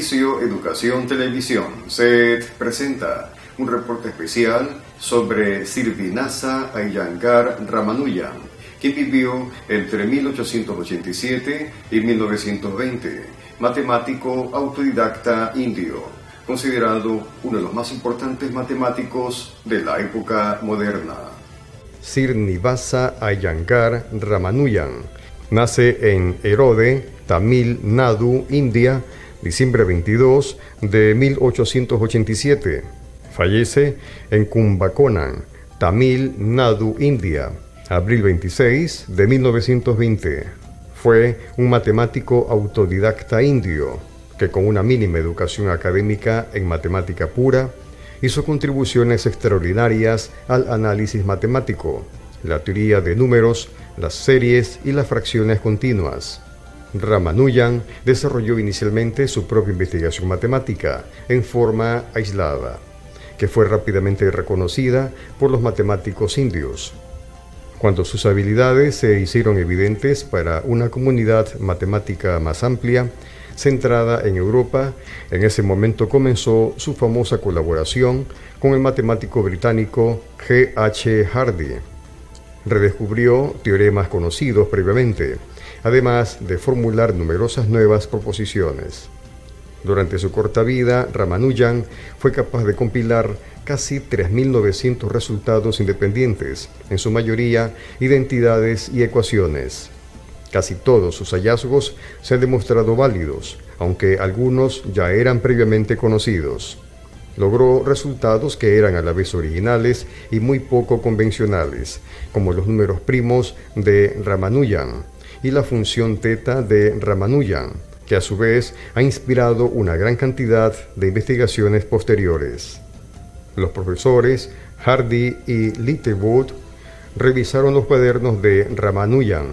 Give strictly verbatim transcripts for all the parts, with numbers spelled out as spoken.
Servicio Educación Televisión, S E T, presenta un reporte especial sobre Sirvinasa Iyengar Ramanujan, quien vivió entre mil ochocientos ochenta y siete y mil novecientos veinte, matemático autodidacta indio, considerado uno de los más importantes matemáticos de la época moderna. Srinivasa Iyengar Ramanujan nace en Erode, Tamil Nadu, India, diciembre veintidós de mil ochocientos ochenta y siete. Fallece en Kumbakonam, Tamil Nadu, India, abril veintiséis de mil novecientos veinte. Fue un matemático autodidacta indio que, con una mínima educación académica en matemática pura, hizo contribuciones extraordinarias al análisis matemático, la teoría de números, las series y las fracciones continuas. Ramanujan desarrolló inicialmente su propia investigación matemática en forma aislada, que fue rápidamente reconocida por los matemáticos indios. Cuando sus habilidades se hicieron evidentes para una comunidad matemática más amplia, centrada en Europa, en ese momento comenzó su famosa colaboración con el matemático británico G H Hardy. Redescubrió teoremas conocidos previamente, además de formular numerosas nuevas proposiciones. Durante su corta vida, Ramanujan fue capaz de compilar casi tres mil novecientos resultados independientes, en su mayoría identidades y ecuaciones. Casi todos sus hallazgos se han demostrado válidos, aunque algunos ya eran previamente conocidos. Logró resultados que eran a la vez originales y muy poco convencionales, como los números primos de Ramanujan y la función teta de Ramanujan, que a su vez ha inspirado una gran cantidad de investigaciones posteriores. Los profesores Hardy y Littlewood revisaron los cuadernos de Ramanujan.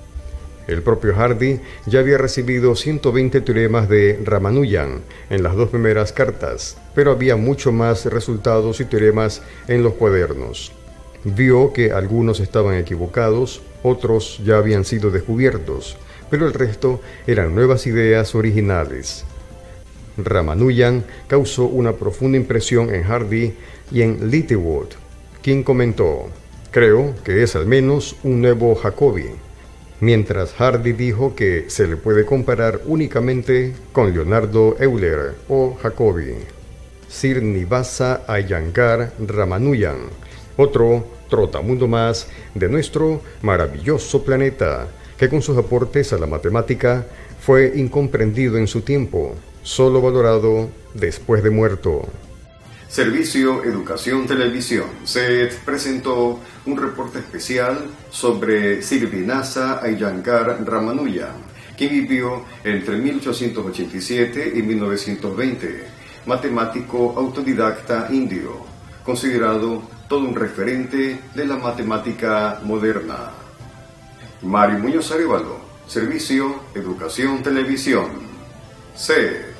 El propio Hardy ya había recibido ciento veinte teoremas de Ramanujan en las dos primeras cartas, pero había mucho más resultados y teoremas en los cuadernos. Vio que algunos estaban equivocados, otros ya habían sido descubiertos, pero el resto eran nuevas ideas originales. Ramanujan causó una profunda impresión en Hardy y en Littlewood, quien comentó: «Creo que es al menos un nuevo Jacobi», mientras Hardy dijo que se le puede comparar únicamente con Leonardo Euler o Jacobi. Srinivasa Iyengar Ramanujan, otro trotamundo más de nuestro maravilloso planeta, que con sus aportes a la matemática fue incomprendido en su tiempo, solo valorado después de muerto. Servicio Educación Televisión, S E T, presentó un reporte especial sobre Sirvinasa Iyengar Ramanujan, quien vivió entre mil ochocientos ochenta y siete y mil novecientos veinte, matemático autodidacta indio, considerado todo un referente de la matemática moderna. Mario Muñoz Arevalo, Servicio Educación Televisión, S E T.